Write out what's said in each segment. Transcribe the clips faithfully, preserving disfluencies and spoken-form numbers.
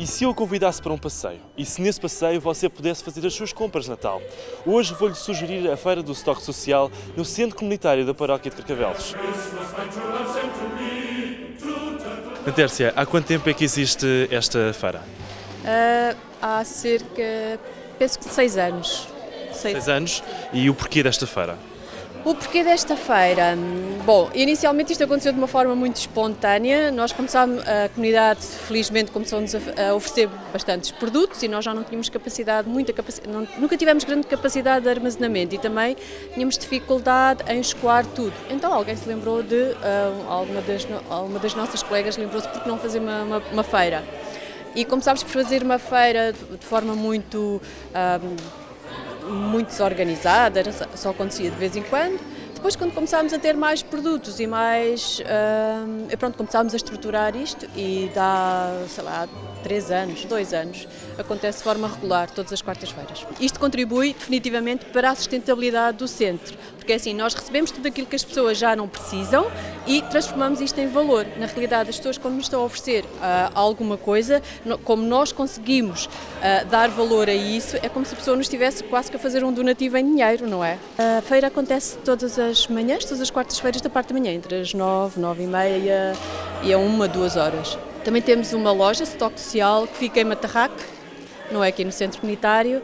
E se eu o convidasse para um passeio? E se nesse passeio você pudesse fazer as suas compras de Natal? Hoje vou-lhe sugerir a Feira do Estoque Social no Centro Comunitário da Paróquia de Carcavelos. Natércia, há quanto tempo é que existe esta feira? Uh, há cerca, penso que seis anos. Seis. Seis anos. E o porquê desta feira? O porquê desta feira? Bom, inicialmente isto aconteceu de uma forma muito espontânea. Nós começámos, a comunidade felizmente começou-nos a oferecer bastantes produtos e nós já não tínhamos capacidade, muita capacidade, não, nunca tivemos grande capacidade de armazenamento e também tínhamos dificuldade em escoar tudo. Então alguém se lembrou de, uh, alguma, das, alguma das nossas colegas lembrou-se por que não fazer uma, uma, uma feira. E começámos por fazer uma feira de, de forma muito... Um, muito desorganizada, só acontecia de vez em quando. Depois, quando começámos a ter mais produtos e mais... Uh, pronto, começámos a estruturar isto e dá, sei lá, três anos, dois anos, acontece de forma regular, todas as quartas-feiras. Isto contribui definitivamente para a sustentabilidade do centro, porque assim, nós recebemos tudo aquilo que as pessoas já não precisam e transformamos isto em valor. Na realidade, as pessoas, quando nos estão a oferecer uh, alguma coisa, no, como nós conseguimos uh, dar valor a isso, é como se a pessoa nos estivesse quase que a fazer um donativo em dinheiro, não é? A feira acontece todas as manhãs, todas as quartas-feiras da parte da manhã, entre as nove, nove e meia e a uma, duas horas. Também temos uma loja, Estoque Social, que fica em Matarraque, não é aqui no centro comunitário,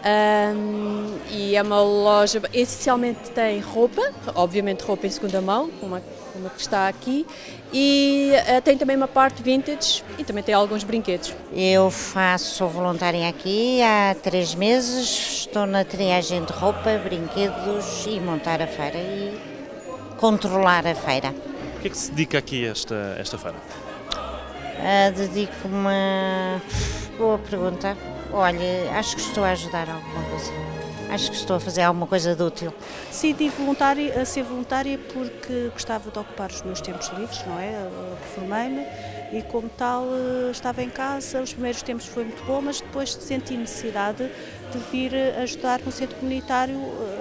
um, e é uma loja, essencialmente tem roupa, obviamente roupa em segunda mão, como a, como a que está aqui, e uh, tem também uma parte vintage e também tem alguns brinquedos. Eu faço, sou voluntária aqui há três meses, estou na triagem de roupa, brinquedos e montar a feira e controlar a feira. Por que é que se dedica aqui a esta, esta feira? Uh, dedico-me a... Boa pergunta. Olha, acho que estou a ajudar alguma coisa. Acho que estou a fazer alguma coisa de útil. Decidi voluntária, a ser voluntária porque gostava de ocupar os meus tempos livres, não é? Formei-me e, como tal, estava em casa. Os primeiros tempos foi muito bom, mas depois senti necessidade de vir ajudar no centro comunitário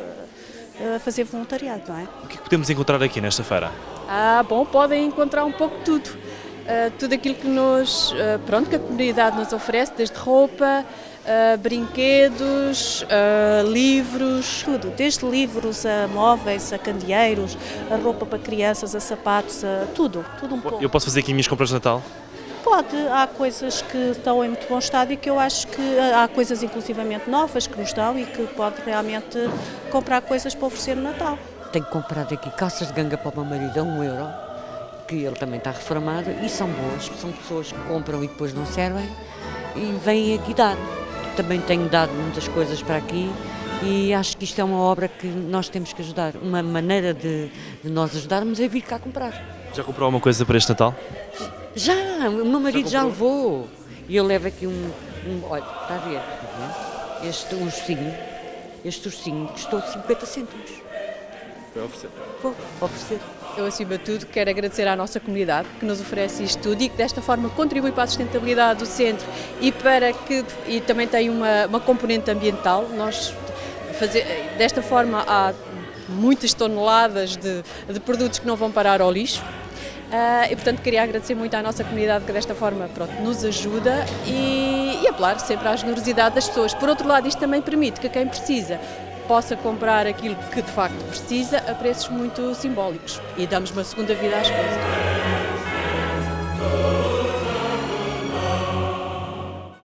a fazer voluntariado, não é? O que é que podemos encontrar aqui nesta feira? Ah, bom, podem encontrar um pouco de tudo. Uh, tudo aquilo que, nos, uh, pronto, que a comunidade nos oferece, desde roupa, uh, brinquedos, uh, livros, tudo, desde livros a móveis, a candeeiros, a roupa para crianças, a sapatos, a tudo, tudo um pouco. Eu posso fazer aqui minhas compras de Natal? Pode, há coisas que estão em muito bom estado e que eu acho que há coisas inclusivamente novas que nos dão e que pode realmente comprar coisas para oferecer no Natal. Tenho comprado aqui calças de ganga para o meu marido a um euro, que ele também está reformado, e são boas, são pessoas que compram e depois não servem e vêm aqui dar. Também tenho dado muitas coisas para aqui e acho que isto é uma obra que nós temos que ajudar. Uma maneira de, de nós ajudarmos é vir cá comprar. Já comprou alguma coisa para este Natal? Já, o meu marido já, já levou. E eu levo aqui um, um olha, está a ver, este ursinho, este ursinho custou cinquenta cêntimos. Foi oferecer? Vou oferecer. Eu, acima de tudo, quero agradecer à nossa comunidade que nos oferece isto tudo e que desta forma contribui para a sustentabilidade do centro e, para que, e também tem uma, uma componente ambiental. Nós fazer, desta forma há muitas toneladas de, de produtos que não vão parar ao lixo. Uh, e, portanto, queria agradecer muito à nossa comunidade que desta forma, pronto, nos ajuda e, e apelar sempre à generosidade das pessoas. Por outro lado, isto também permite que quem precisa possa comprar aquilo que de facto precisa a preços muito simbólicos e damos uma segunda vida às coisas.